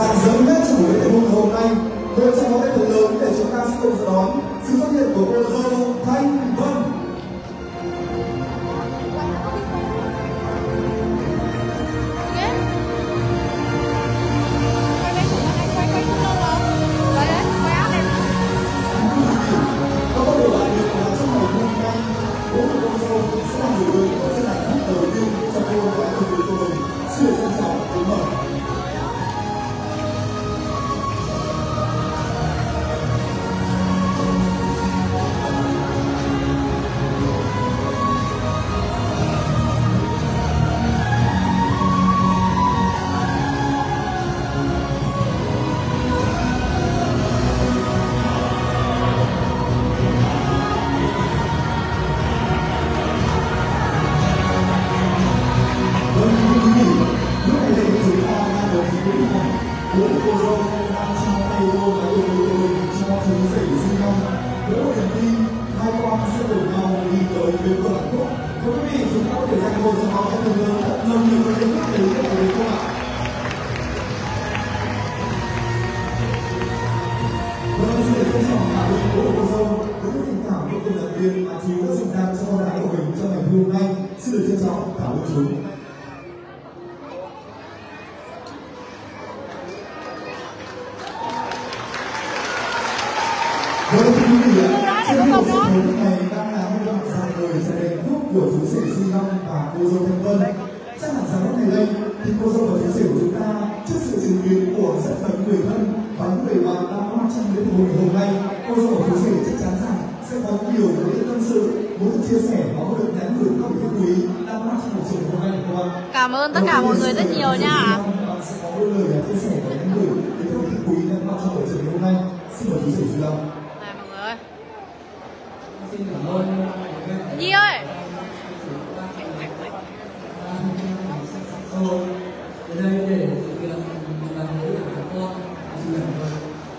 Bạn dẫn nhất trong buổi lễ hội hôm nay, một trong những phần lớn để chúng ta sẽ cùng đón sự xuất hiện của cô dâu Thanh Vân. Xin được trân trọng cảm ơn chúng. Vâng, thưa quý vị ạ, trên buổi sự kiện này đang là hai đoạn dài lời sẽ đến khúc của chú rể Duy Long và cô dâu Thanh Vân. Chắc hẳn rằng lúc này đây thì cô dâu và chú rể của chúng ta trước sự chứng kiến của rất nhiều người thân và những người bạn đang có mặt trong lễ hội hôm nay, cô dâu và chú rể chắc chắn rằng sẽ có nhiều những tâm sự muốn chia sẻ và có được nhắn gửi các vị quý đang có mặt trong buổi trường hôm nay của các bạn. Cảm ơn tất cả mọi người rất nhiều nha. Bạn sẽ có đôi lời chia sẻ và nhắn gửi đến các vị quý đang có mặt trong buổi trường hôm nay. Xin mời chú rể Duy Long. Này mọi người ơi. Xin cảm ơn Nhi ơi. Đến đây để thực hiện làm lễ của các con. Xin cảm ơn.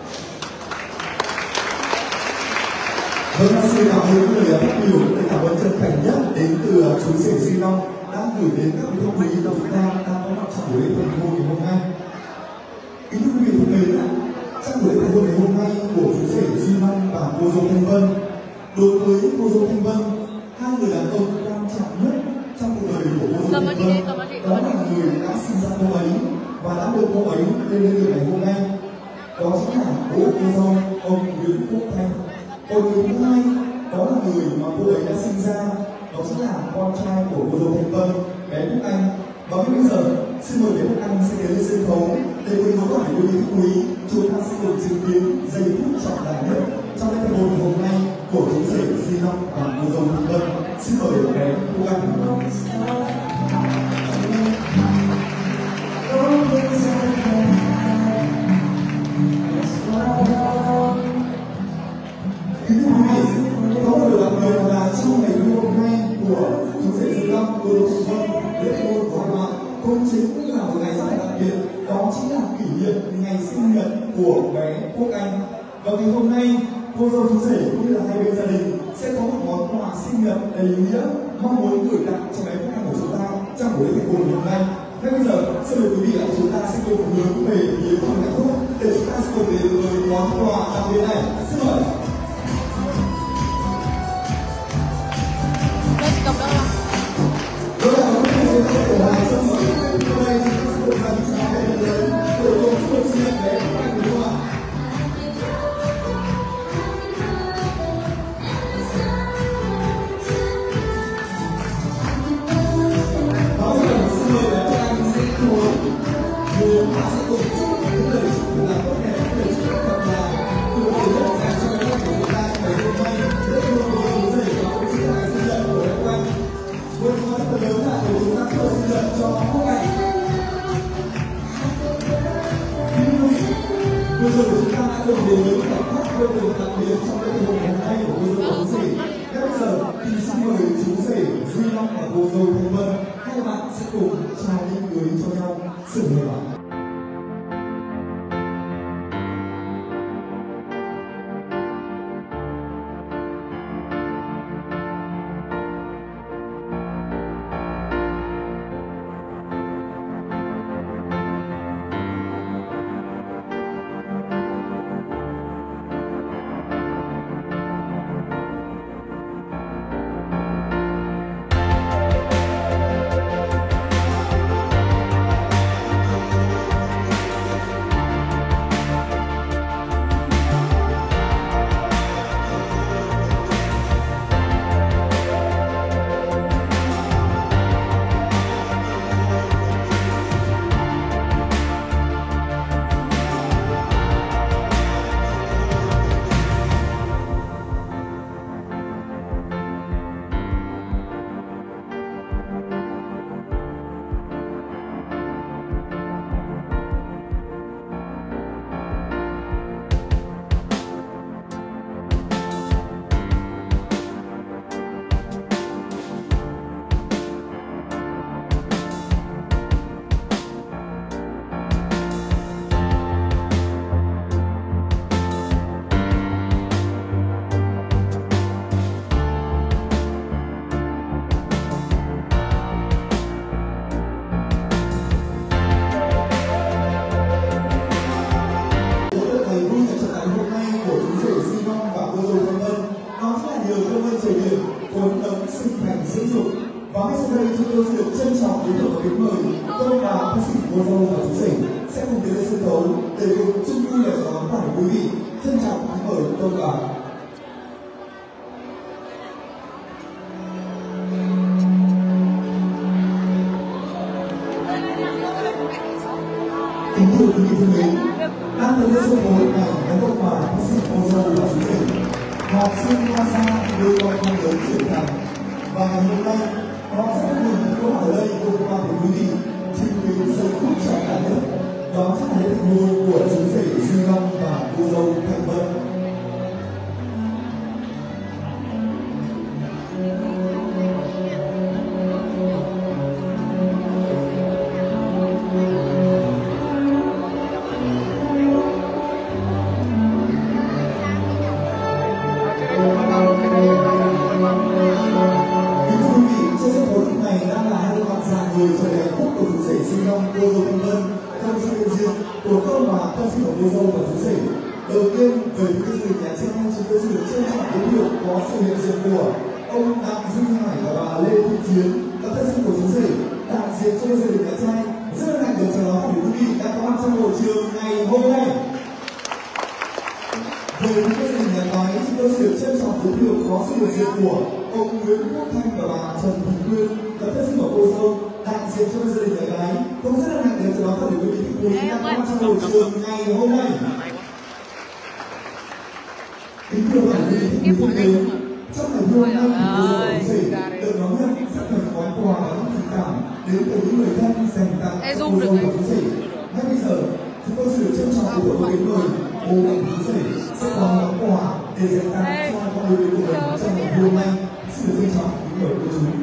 Vâng, xin cảm ơn những lời phát biểu, lời cảm ơn chân thành nhất đến từ chú rể Duy Long đã gửi đến các vị khách quý của chúng ta đang có mặt trong buổi lễ thành hôn ngày hôm nay. Kính thưa quý vị thân mến, trong buổi lễ thành hôn ngày hôm nay của chú rể Duy Long và cô dâu Thanh Vân, đối với cô dâu Thanh Vân, hai người đàn ông quan trọng nhất trong cuộc đời của cô dâu Thanh Vân đó là người đã sinh ra cô ấy và đã đưa cô ấy lên đường ngày hôm nay. Đó chính là bố cô dâu ông Nguyễn Quốc Thanh. Còn người thứ hai đó là người mà cô ấy đã sinh ra, đó chính là con trai của cô dâu Thanh Vân, bé Quốc Anh. Và bây giờ xin mời bé Quốc Anh sẽ đến lên sân khấu để cùng với các vị khách quý chúng ta sẽ cùng chứng kiến giây phút trọng đại nhất trong lễ thành hôn hôm nay của chú rể Duy Long và cô dâu Thanh Vân. Xin mời bé Quốc Anh. Có một điều đặc biệt là trong ngày hôm nay của chú rể Duy Long, cô dâu Thanh Vân, lễ thành hôn của các bạn cũng chính là một ngày rất là đặc biệt, đó chính là kỷ niệm ngày sinh nhật của bé Quốc Anh. Và ngày hôm nay cô dâu chú rể cũng như là hai bên gia đình sẽ có một món quà sinh nhật đầy ý nghĩa mong muốn gửi tặng cho bé Quốc Anh của chúng ta trong buổi lễ thành hôn hôm nay. Ngay bây giờ xin mời quý vị chúng ta sẽ cùng hướng về phía phòng nhạc thuốc để chúng ta sẽ cùng đến với món quà đặc biệt này. Xin mời. Cầm đâu ạ? Đó là một cái chuyện của hai dân số hôm nay chúng ta sẽ cùng dành cho hai lần lớn của tổ chức sinh nhật bé Quốc Anh đúng không ạ? Đó là xin mời bé Quốc Anh sẽ ngồi chúng ta sẽ cùng chúc những lời chúc là tốt đẹp, những lời chúc thật là từ từ nhất dành cho bé của chúng ta ngày hôm nay rất thương của chú rể và cũng chính là ngày sinh nhật của bé Quốc Anh. Với chúng ta rất lớn là để chúng ta chúc sinh nhật cho Quốc Anh. Bây giờ chúng ta đã cùng đến với khoảnh khắc vô cùng đặc biệt trong lễ hội hôm nay của cô dâu chú rể. Ngay bây giờ thì xin mời chú rể Duy Long và cô dâu Thanh Vân, hai bạn sẽ cùng trao những cưới cho nhau. Xin mời bạn. dấu để cùng chung vui và chào đón toàn quý vị. Trân trọng kính mời công đoàn. Kính thưa quý vị thân mến, đang tới lễ sân khấu này đã công quả thí sinh cô dâu và chú rể, học sinh tham gia đưa con con lớn trưởng thành. Và ngày hôm nay, họ sẽ có một câu hỏi ở đây cùng toàn thể quý vị chứng kiến giây phút trọng đại nhất. Đó chính là lễ thành hôn của chú rể Duy Long và cô dâu Thanh Vân. Người trở thành hạnh phúc của chú rể Duy Long, cô dâu Thanh Vân, trong sự hiện diện của con và ca sĩ của cô dâu và chú rể. Đầu tiên về phía gia đình nhà trai, chúng tôi xin được trân trọng giới thiệu có sự hiện diện của ông Đặng Duy Hải và bà Lê Thị Chiến, các ca sĩ của chú rể, đại diện cho gia đình nhà trai. Rất là hạnh được chào đón quý vị đã có mặt trong hội trường ngày hôm nay. Về phía gia đình nhà gái, chúng tôi xin được trân trọng giới thiệu có sự hiện diện của ông Nguyễn Quốc Thanh và bà Trần Thị Quyên, các ca sĩ của cô dâu, đại diện cho gia đình nhà gái. Cũng rất là hạnh được chào đón tất cả quý vị cùng đã có mặt trong hội trường ngày hôm nay. Kính thưa quý vị thân mến, trong ngày hôm nay, cô dâu chú rể được đón nhận rất nhiều món quà và những tình cảm đến từ những người thân dành tặng cô dâu và chú rể. Ngay bây giờ, chúng tôi xin được trân trọng của một kính mời bố mẹ chú rể sẽ có món quà để dành tặng cho con người của mình trong ngày hôm nay. Xin được trân trọng kính mời cô chú.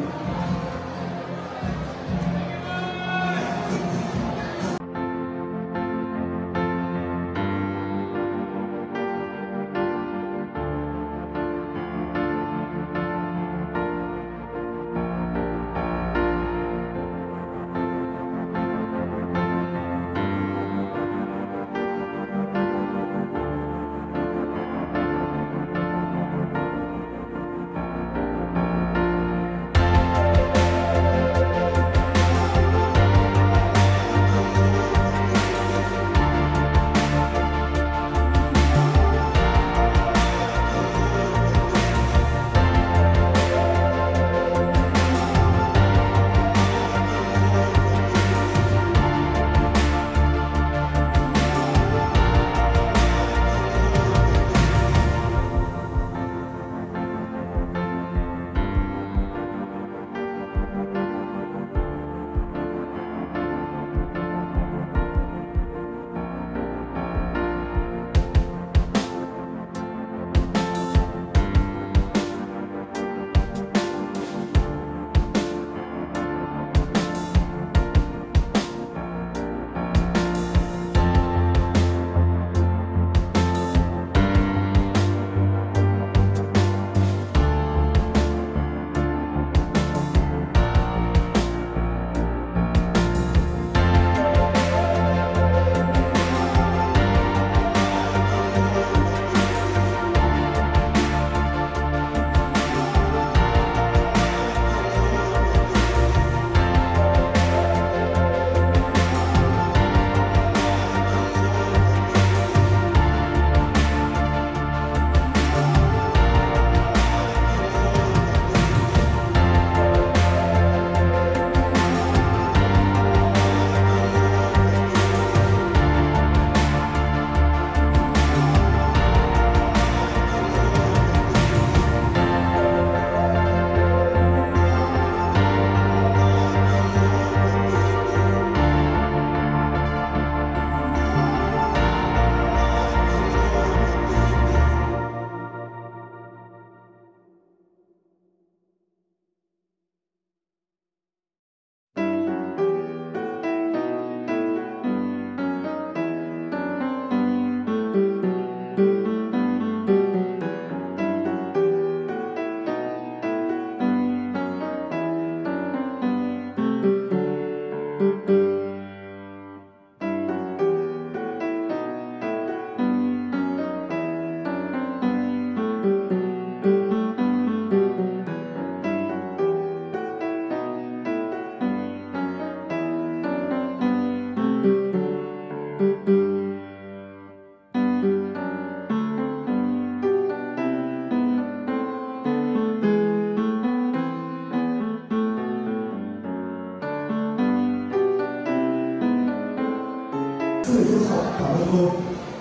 cô.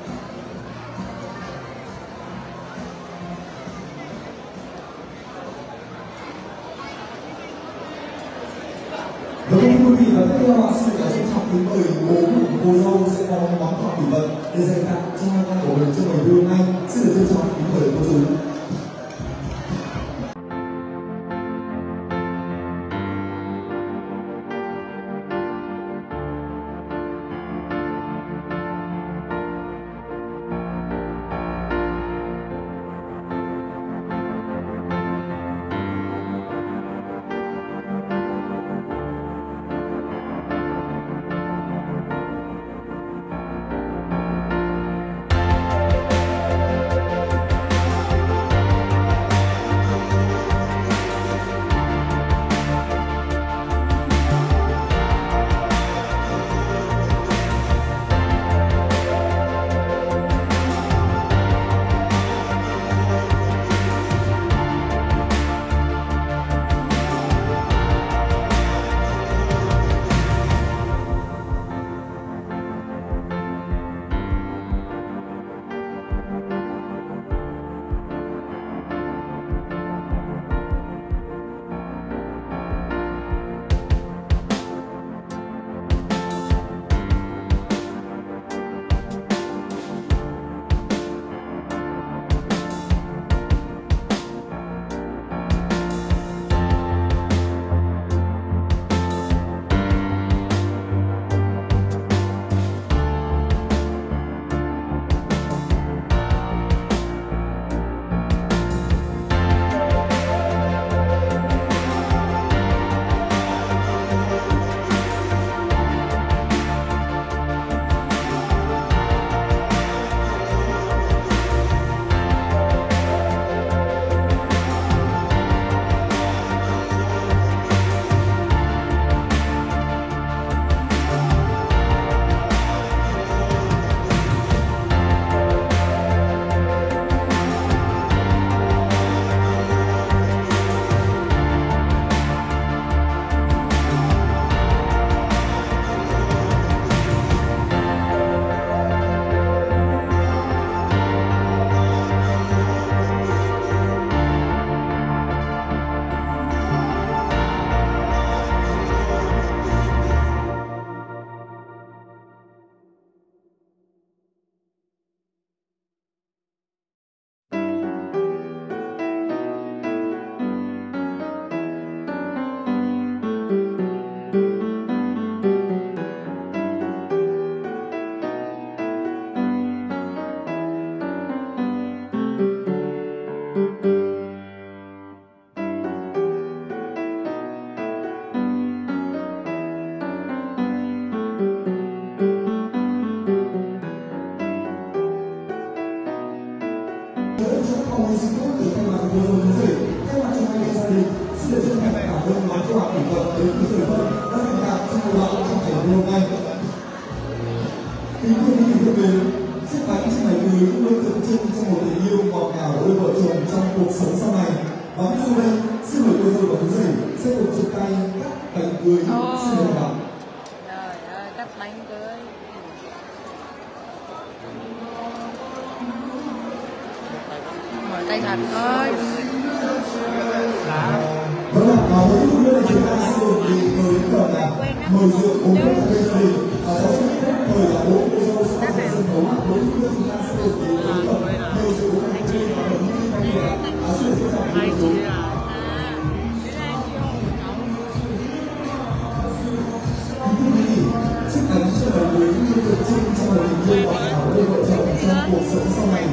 Và quý vị và các bạn xin được trân trọng kính mời bố của cô dâu sẽ có món quà kỷ vật để dành tặng cho hai con của mình trong ngày hôm nay. Xin được trân trọng kính mời cô chú. Tay thật ơi. Vâng ạ, với phút nữa chúng ta sẽ được đi tới phần mời rượu uống nước ở bên gia đình. Cháu xin phép mời là bố cô dâu sẽ lên sân khấu. Với phút nữa chúng ta sẽ được đi tới phần mời rượu uống ở bên gia đình. Xin được trân trọng kính mời chú. Chiếc bánh cho đời quý như tượng trưng cho đời tình yêu và hảo đôi vợ chồng trong cuộc sống sau này.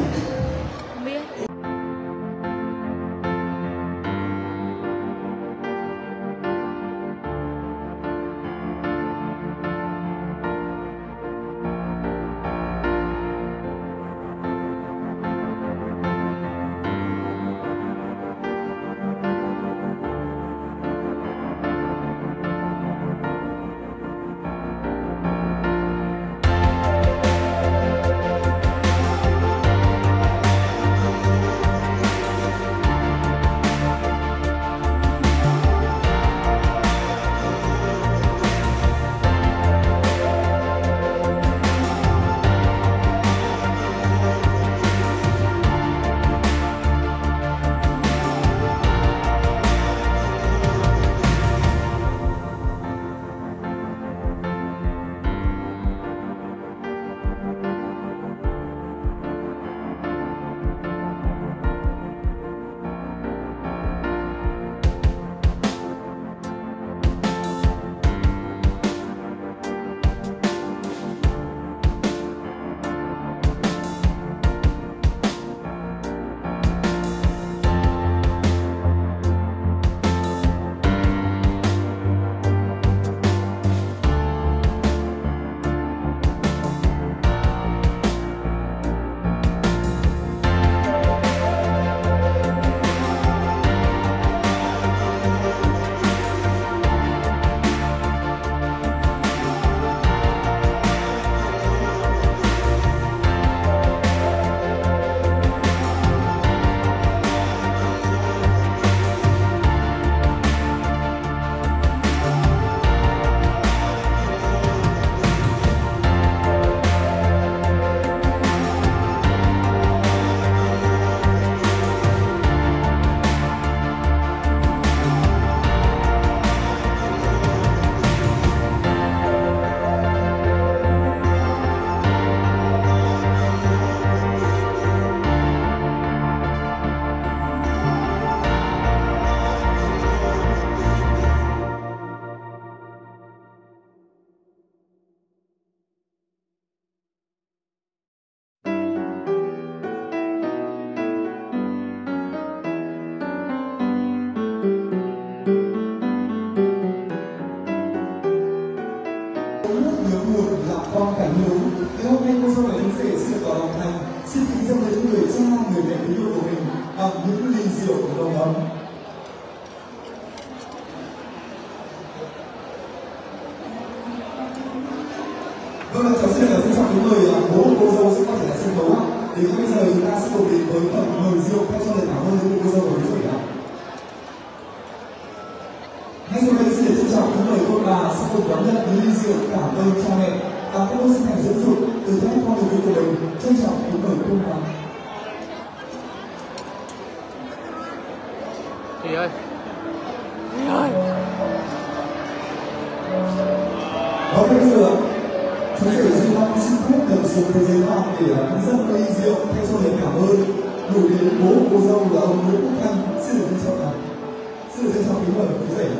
giấy vào để dẫn ly rượu thay cho lời cảm ơn gửi đến bố của cô dâu là ông Nguyễn Quốc Thanh. Xin được trân trọng kính mời quý vị.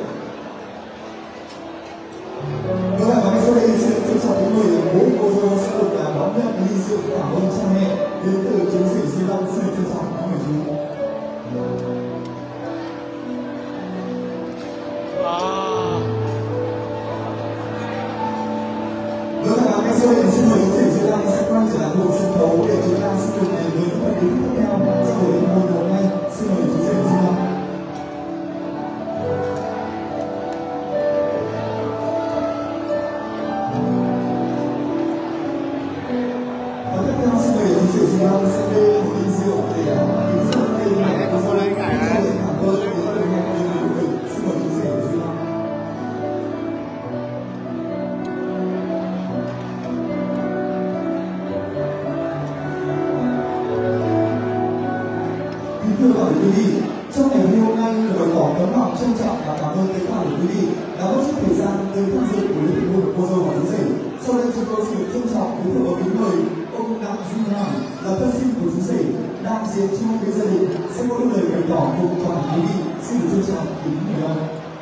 Vâng ạ, và ngay sau đây xin được trân trọng kính mời bố của cô dâu sẽ được đón nhận ly rượu cảm ơn cha mẹ đến từ chiến sĩ Di Long. Xin được trân trọng kính mời chú. Vâng ạ, ngay sau đây xin mời chiến sĩ Di Long sẽ quay trở lại bộ sân khấu để chúng ta sẽ cùng đến với những phần tin tiếp theo trong buổi liên hoan hôm nay. Xin mời chiến sĩ Di Long. Và tiếp theo xin mời chiến sĩ Di Long sẽ đưa một ly rượu để kính dân đây là cô dâu cảm ơn đến từ nhà của mình. Xin mời chiến sĩ Di Long. Thưa quý vị, trong ngày hôm nay bày tỏ tấm lòng trân trọng và cảm ơn tất cả quý vị đã mất chút thời gian tới tham dự buổi lễ hội cô dâu và chú rể. Sau đây chúng tôi xin trân trọng giới thiệu và kính mời ông Đặng Duy Hoàng là thân sinh của chú rể, đại diện cho cái gia đình sẽ có lời bày tỏ cùng toàn quý vị. Xin được trân trọng kính mời ông.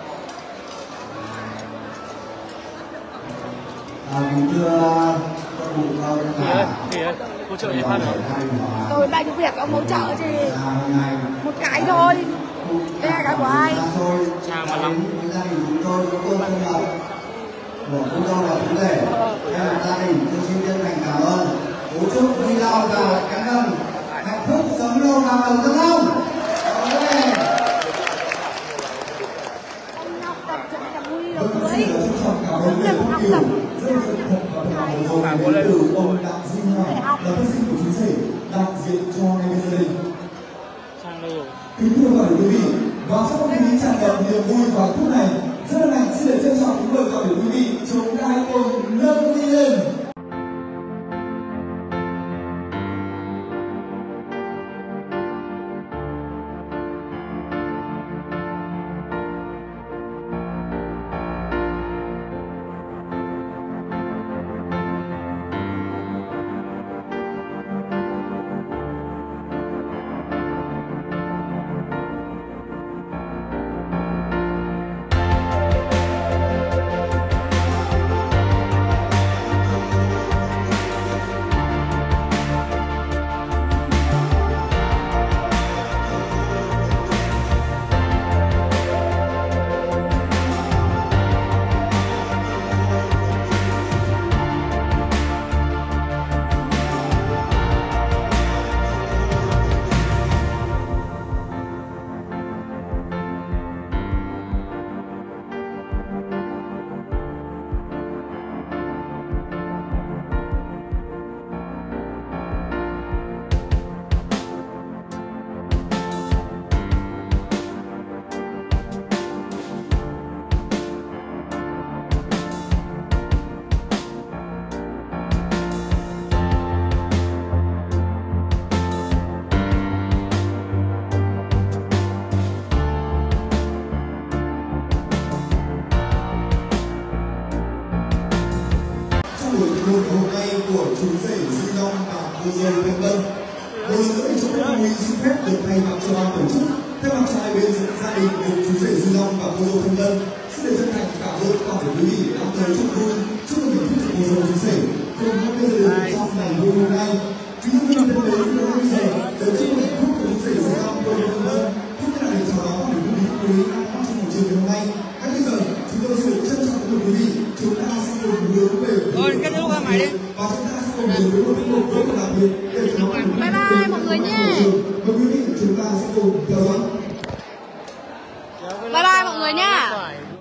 Kính thưa các cụ cao cả. hỗ trợ gì phát rồi. Tôi bao nhiêu việc ông hỗ trợ thì một cái thôi. Đây là cái của ai? Chào mà lắm. Gia đình chúng tôi có tôn thân lập của cô dâu và chú rể. Thay mặt gia đình tôi xin chân thành cảm ơn. Cố chúc Di Long và cả năm hạnh phúc sống lâu làm đầu rất lâu. Xin trân trọng cảm ơn lời phát biểu rất chân thật và thật lòng rồi đến từ ông Đặng Duy Hoàng là thân sinh của chú rể, đại diện cho ngay gia đình. Kính thưa các quý vị, và trong không khí tràn ngập niềm vui vào phút này, rất hân hạnh xin được trân trọng kính mời toàn thể quý vị chúng ta hãy cùng nâng ly lên. Hôm nay của chú rể Di Long và cô dâu Thanh Vân. Một lần nữa chúng tôi vui xin phép được thay mặt cho ban tổ chức, thay mặt cho hai bên gia đình được chú rể Di Long và cô dâu Thanh Vân xin được chân thành cảm ơn toàn thể quý vị đã tới chúc vui, chúc mừng hạnh phúc cho cô dâu chú rể cùng các gia đình trong ngày vui hôm nay. Kính thưa quý vị thân mến, bây giờ tới chúc mừng hạnh phúc của chú rể Di Long và cô dâu Thanh Vân. Cũng như là để chào đón để quý vị quý đang trong buổi chiều ngày hôm nay. Ngay bây giờ chúng tôi xin được trân trọng kính mời quý vị chúng ta sẽ cùng hướng về và chúng ta sẽ cùng đến với một tiết mục rất là đặc biệt để chúng ta Bye bye mọi người nhé. Và quý vị chúng ta sẽ cùng theo dõi. Bye bye mọi người nhé.